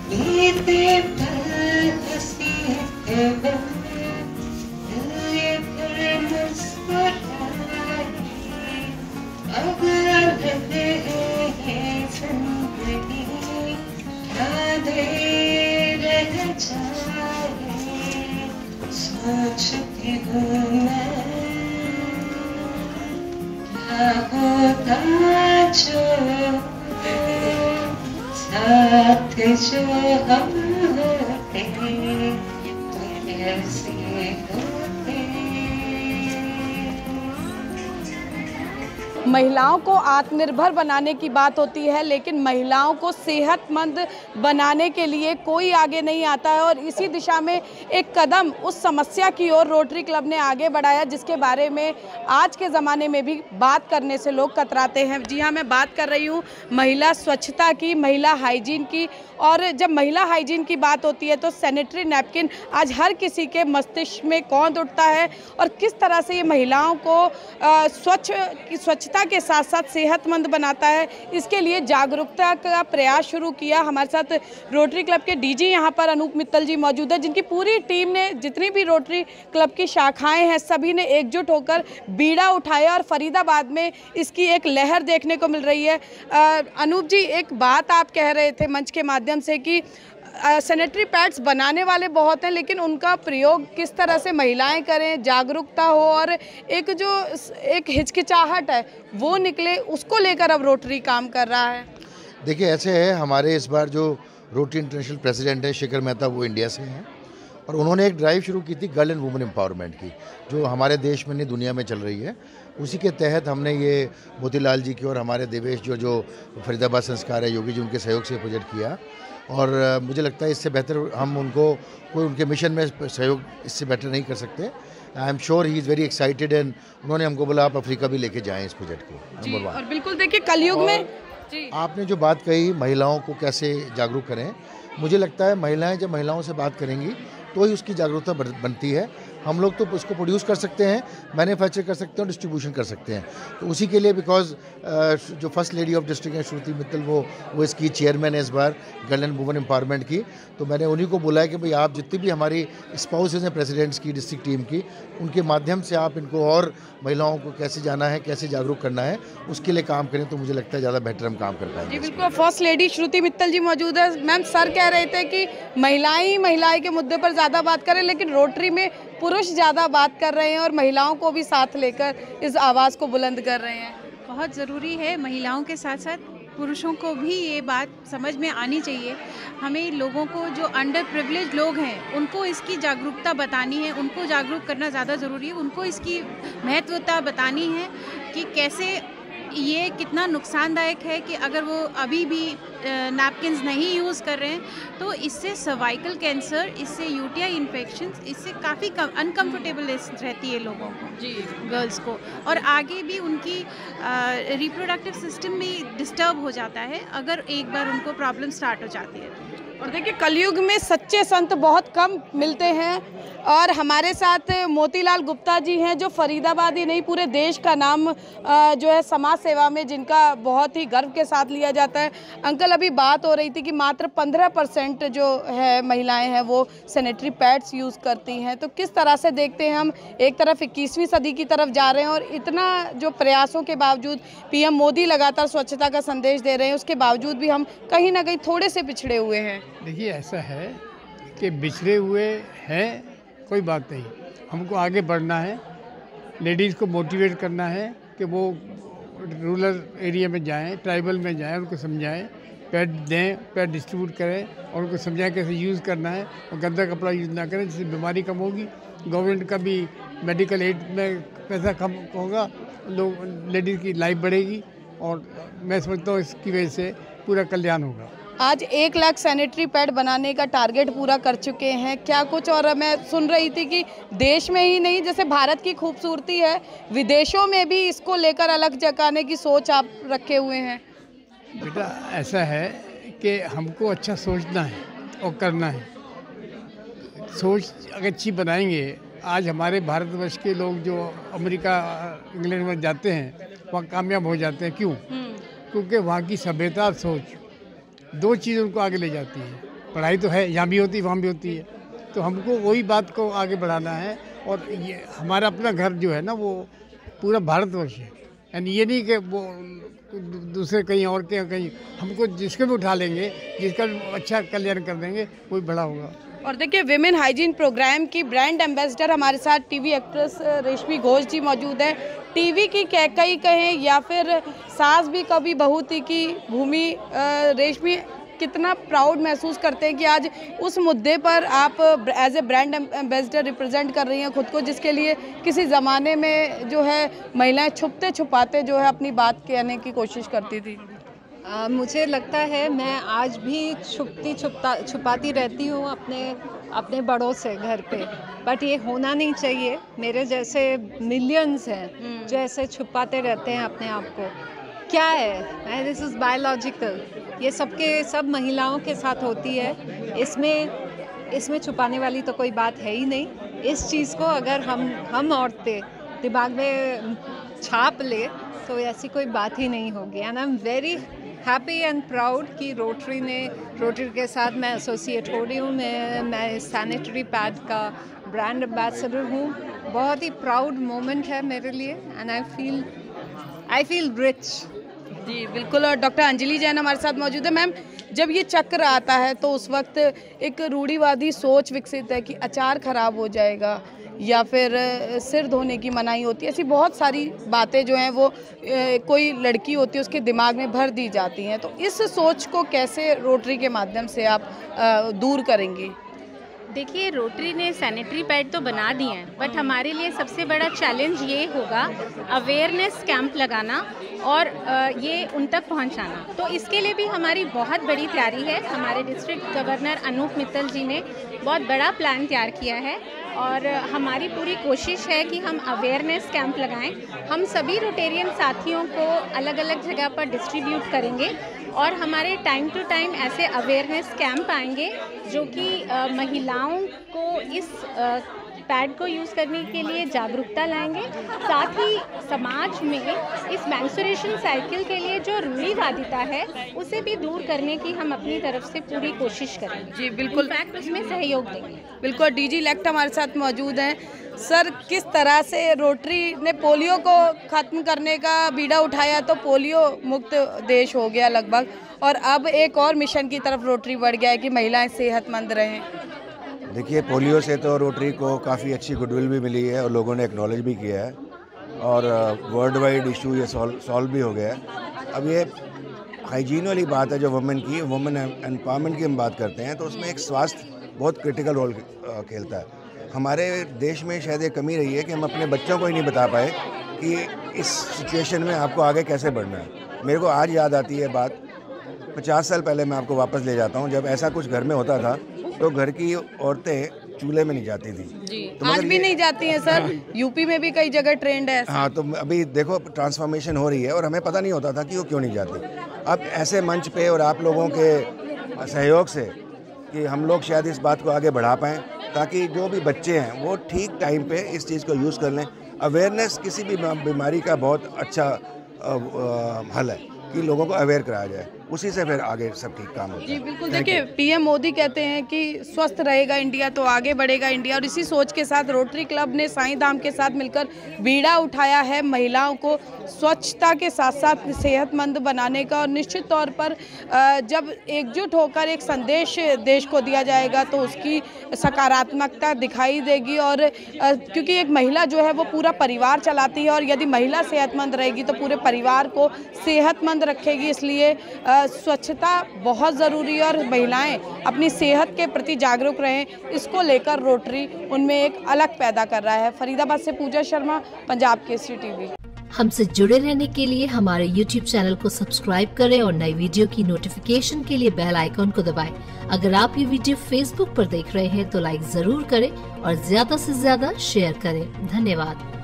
बीते पल हंसी है ये फिर मुस्कुराए, अब लगे ये जिंदगी यादें रह जाए। सोचती हूँ मैं क्या होता जो साथ जो हम होते तुम ऐसे होते। महिलाओं को आत्मनिर्भर बनाने की बात होती है, लेकिन महिलाओं को सेहतमंद बनाने के लिए कोई आगे नहीं आता है और इसी दिशा में एक कदम उस समस्या की ओर रोटरी क्लब ने आगे बढ़ाया, जिसके बारे में आज के ज़माने में भी बात करने से लोग कतराते हैं। जी हाँ, मैं बात कर रही हूँ महिला स्वच्छता की, महिला हाइजीन की। और जब महिला हाइजीन की बात होती है तो सैनिटरी नैपकिन आज हर किसी के मस्तिष्क में कौंध उठता है और किस तरह से ये महिलाओं को स्वच्छता के साथ साथ सेहतमंद बनाता है, इसके लिए जागरूकता का प्रयास शुरू किया। हमारे साथ रोटरी क्लब के डीजी यहाँ पर अनूप मित्तल जी मौजूद है, जिनकी पूरी टीम ने, जितनी भी रोटरी क्लब की शाखाएं हैं, सभी ने एकजुट होकर बीड़ा उठाया और फरीदाबाद में इसकी एक लहर देखने को मिल रही है। अनूप जी, एक बात आप कह रहे थे मंच के माध्यम से कि सैनिटरी पैड्स बनाने वाले बहुत हैं, लेकिन उनका प्रयोग किस तरह से महिलाएं करें, जागरूकता हो और एक हिचकिचाहट है वो निकले, उसको लेकर अब रोटरी काम कर रहा है। देखिए, ऐसे है, हमारे इस बार जो रोटरी इंटरनेशनल प्रेसिडेंट हैं शेखर मेहता, वो इंडिया से हैं और उन्होंने एक ड्राइव शुरू की थी गर्ल एंड वुमेन एम्पावरमेंट की, जो हमारे देश में नहीं दुनिया में चल रही है। उसी के तहत हमने ये मोतीलाल जी की और हमारे देवेश जो फरीदाबाद संस्कार है योगी जी, उनके सहयोग से प्रोजेक्ट किया और मुझे लगता है इससे बेहतर हम उनको कोई उनके मिशन में सहयोग इससे बेटर नहीं कर सकते। I am sure he is very excited and उन्होंने हमको बोला आप अफ्रीका भी लेके जाएं इस प्रोजेक्ट को। नंबर 1 और बिल्कुल देखिए कलयुग में जी आपने जो बात कही महिलाओं को कैसे जागरूक करें, मुझे लगता है महिलाएं जब महिलाओं से बात करेंगी तो ही उसकी जागरूकता बनती है। हम लोग तो उसको प्रोड्यूस कर सकते हैं, मैन्युफैक्चर कर सकते हैं, डिस्ट्रीब्यूशन कर सकते हैं। तो उसी के लिए बिकॉज जो फर्स्ट लेडी ऑफ डिस्ट्रिक्ट है श्रुति मित्तल, वो इसकी चेयरमैन है इस बार गर्ल एंड वुमेन एम्पावरमेंट की। तो मैंने उन्हीं को बोला है कि भाई आप जितनी भी हमारी स्पाउसेज हैं प्रेसिडेंट्स की, डिस्ट्रिक्ट टीम की, उनके माध्यम से आप इनको और महिलाओं को कैसे जाना है, कैसे जागरूक करना है, उसके लिए काम करें तो मुझे लगता है ज़्यादा बेटर हम काम कर पाएंगे। जी बिल्कुल, फर्स्ट लेडी श्रुति मित्तल जी मौजूद है। मैम, सर कह रहे थे कि महिलाएं के मुद्दे पर ज़्यादा बात करें, लेकिन रोटरी में पुरुष ज़्यादा बात कर रहे हैं और महिलाओं को भी साथ लेकर इस आवाज़ को बुलंद कर रहे हैं। बहुत ज़रूरी है, महिलाओं के साथ साथ पुरुषों को भी ये बात समझ में आनी चाहिए। हमें लोगों को, जो अंडर प्रिविलेज लोग हैं, उनको इसकी जागरूकता बतानी है, उनको जागरूक करना ज़्यादा ज़रूरी है। उनको इसकी महत्वता बतानी है कि कैसे ये कितना नुकसानदायक है कि अगर वो अभी भी नैपकिन्स नहीं यूज़ कर रहे हैं तो इससे सर्वाइकल कैंसर, इससे यूटीआई इन्फेक्शंस, इससे काफ़ी अनकम्फर्टेबलनेस रहती है लोगों को जी, गर्ल्स को, और आगे भी उनकी रिप्रोडक्टिव सिस्टम भी डिस्टर्ब हो जाता है अगर एक बार उनको प्रॉब्लम स्टार्ट हो जाती है। और देखिए कलयुग में सच्चे संत बहुत कम मिलते हैं और हमारे साथ मोतीलाल गुप्ता जी हैं, जो फरीदाबाद ही नहीं पूरे देश का नाम जो है समाज सेवा में, जिनका बहुत ही गर्व के साथ लिया जाता है। अंकल, अभी बात हो रही थी कि मात्र 15% जो है महिलाएं हैं वो सैनिटरी पैड्स यूज़ करती हैं, तो किस तरह से देखते हैं हम? एक तरफ 21वीं सदी की तरफ जा रहे हैं और इतना जो प्रयासों के बावजूद पीएम मोदी लगातार स्वच्छता का संदेश दे रहे हैं, उसके बावजूद भी हम कहीं ना कहीं थोड़े से पिछड़े हुए हैं। देखिए, ऐसा है कि बिछड़े हुए हैं, कोई बात नहीं, हमको आगे बढ़ना है, लेडीज़ को मोटिवेट करना है कि वो रूरल एरिया में जाएं, ट्राइबल में जाएं, उनको समझाएं, पैड दें, पैड डिस्ट्रीब्यूट करें और उनको समझाएं कैसे यूज़ करना है और गंदा कपड़ा यूज़ ना करें, जिससे बीमारी कम होगी, गवर्नमेंट का भी मेडिकल एड में पैसा कम होगा, लोग लेडीज़ की लाइफ बढ़ेगी और मैं समझता हूँ इसकी वजह से पूरा कल्याण होगा। आज 1 लाख सैनिटरी पैड बनाने का टारगेट पूरा कर चुके हैं, क्या कुछ? और मैं सुन रही थी कि देश में ही नहीं, जैसे भारत की खूबसूरती है, विदेशों में भी इसको लेकर अलग जगाने की सोच आप रखे हुए हैं। बेटा, ऐसा है कि हमको अच्छा सोचना है और करना है। सोच अगर अच्छी बनाएंगे, आज हमारे भारतवर्ष के लोग जो अमेरिका, इंग्लैंड में जाते हैं वहाँ कामयाब हो जाते हैं। क्यों? क्योंकि वहाँ की सभ्यता और सोच, 2 चीज़ उनको आगे ले जाती है। पढ़ाई तो है, यहाँ भी होती है वहाँ भी होती है, तो हमको वही बात को आगे बढ़ाना है। और ये हमारा अपना घर जो है ना वो पूरा भारतवर्ष है, यानी ये नहीं कि वो दूसरे कहीं और के कहीं, हमको जिसको भी उठा लेंगे, जिसका अच्छा कल्याण कर देंगे वही बड़ा होगा। और देखिए विमेन हाइजीन प्रोग्राम की ब्रांड एम्बेसडर हमारे साथ टीवी एक्ट्रेस रेशमी घोष जी मौजूद है। टीवी की कैकई कहें या फिर सास भी कभी बहू थी की भूमि, रेशमी कितना प्राउड महसूस करते हैं कि आज उस मुद्दे पर आप as a brand ambassador represent कर रही हैं खुद को, जिसके लिए किसी ज़माने में जो है महिलाएं छुपते छुपाते जो है अपनी बात कहने की कोशिश करती थी। मुझे लगता है मैं आज भी छुपाती रहती हूँ अपने बड़ों से घर पे, बट ये होना नहीं चाहिए। मेरे जैसे मिलियंस हैं जो ऐसे छुपाते रहते हैं अपने आप को। क्या है, दिस इज़ बायोलॉजिकल, ये सब महिलाओं के साथ होती है। इसमें छुपाने वाली तो कोई बात है ही नहीं। इस चीज़ को अगर हम औरतें दिमाग में छाप ले तो ऐसी कोई बात ही नहीं होगी। And I am very happy and proud कि रोटरी के साथ मैं एसोसिएट हो रही हूँ। मैं सैनिटरी पैड का ब्रांड एम्बेसडर हूँ। बहुत ही प्राउड मोमेंट है मेरे लिए एंड आई फील रिच। जी बिल्कुल। और डॉक्टर अंजलि जैन हमारे साथ मौजूद है। मैम, जब ये चक्र आता है तो उस वक्त एक रूढ़िवादी सोच विकसित है कि अचार खराब हो जाएगा या फिर सिर धोने की मनाही होती है, ऐसी बहुत सारी बातें जो हैं वो कोई लड़की होती है उसके दिमाग में भर दी जाती हैं। तो इस सोच को कैसे रोटरी के माध्यम से आप दूर करेंगी? देखिए, रोटरी ने सैनिटरी पैड तो बना दिए हैं, बट हमारे लिए सबसे बड़ा चैलेंज ये होगा अवेयरनेस कैंप लगाना और ये उन तक पहुंचाना। तो इसके लिए भी हमारी बहुत बड़ी तैयारी है। हमारे डिस्ट्रिक्ट गवर्नर अनूप मित्तल जी ने बहुत बड़ा प्लान तैयार किया है और हमारी पूरी कोशिश है कि हम अवेयरनेस कैंप लगाएं। हम सभी रोटेरियन साथियों को अलग अलग जगह पर डिस्ट्रीब्यूट करेंगे और हमारे टाइम टू टाइम ऐसे अवेयरनेस कैंप आएंगे जो कि महिलाओं को इस पैड को यूज़ करने के लिए जागरूकता लाएंगे। साथ ही समाज में इस मेंस्ट्रुएशन साइकिल के लिए जो रूढ़िवादिता है उसे भी दूर करने की हम अपनी तरफ से पूरी कोशिश करेंगे। जी बिल्कुल, इनफैक्ट उसमें सहयोग देंगे। बिल्कुल। डीजी इलेक्ट हमारे साथ मौजूद हैं। सर, किस तरह से रोटरी ने पोलियो को ख़त्म करने का बीड़ा उठाया तो पोलियो मुक्त देश हो गया लगभग, और अब एक और मिशन की तरफ रोटरी बढ़ गया है कि महिलाएं सेहतमंद रहें। देखिए, पोलियो से तो रोटरी को काफ़ी अच्छी गुडविल भी मिली है और लोगों ने एक्नॉलेज भी किया है और वर्ल्ड वाइड इशू ये सॉल्व भी हो गया है। अब ये हाइजीन वाली बात है जो वुमेन एम्पावरमेंट की हम बात करते हैं, तो उसमें एक स्वास्थ्य बहुत क्रिटिकल रोल खेलता है। हमारे देश में शायद ये कमी रही है कि हम अपने बच्चों को ही नहीं बता पाए कि इस सिचुएशन में आपको आगे कैसे बढ़ना है। मेरे को आज याद आती है बात, 50 साल पहले मैं आपको वापस ले जाता हूँ, जब ऐसा कुछ घर में होता था तो घर की औरतें चूल्हे में नहीं जाती थी। जी, तो आज भी नहीं जाती हैं सर। यूपी में भी कई जगह ट्रेंड है। हाँ, तो अभी देखो ट्रांसफॉर्मेशन हो रही है और हमें पता नहीं होता था कि वो क्यों नहीं जाती। अब ऐसे मंच पे और आप लोगों के सहयोग से कि हम लोग शायद इस बात को आगे बढ़ा पाएँ ताकि जो भी बच्चे हैं वो ठीक टाइम पे इस चीज़ को यूज़ कर लें। अवेयरनेस किसी भी बीमारी का बहुत अच्छा हल है कि लोगों को अवेयर कराया जाए, उसी से फिर आगे सब ठीक काम होता है। जी बिल्कुल। देखिए, पीएम मोदी कहते हैं कि स्वस्थ रहेगा इंडिया तो आगे बढ़ेगा इंडिया, और इसी सोच के साथ रोटरी क्लब ने साईं धाम के साथ मिलकर बीड़ा उठाया है महिलाओं को स्वच्छता के साथ साथ सेहतमंद बनाने का। और निश्चित तौर पर जब एकजुट होकर एक संदेश देश को दिया जाएगा तो उसकी सकारात्मकता दिखाई देगी। और क्योंकि एक महिला जो है वो पूरा परिवार चलाती है, और यदि महिला सेहतमंद रहेगी तो पूरे परिवार को सेहतमंद रखेगी। इसलिए स्वच्छता बहुत ज़रूरी है और महिलाएं अपनी सेहत के प्रति जागरूक रहें, इसको लेकर रोटरी उनमें एक अलग पैदा कर रहा है। फरीदाबाद से पूजा शर्मा, पंजाब केसरी टीवी। हमसे जुड़े रहने के लिए हमारे YouTube चैनल को सब्सक्राइब करें और नई वीडियो की नोटिफिकेशन के लिए बेल आइकॉन को दबाएं। अगर आप ये वीडियो Facebook पर देख रहे हैं तो लाइक जरूर करें और ज्यादा से ज्यादा शेयर करें। धन्यवाद।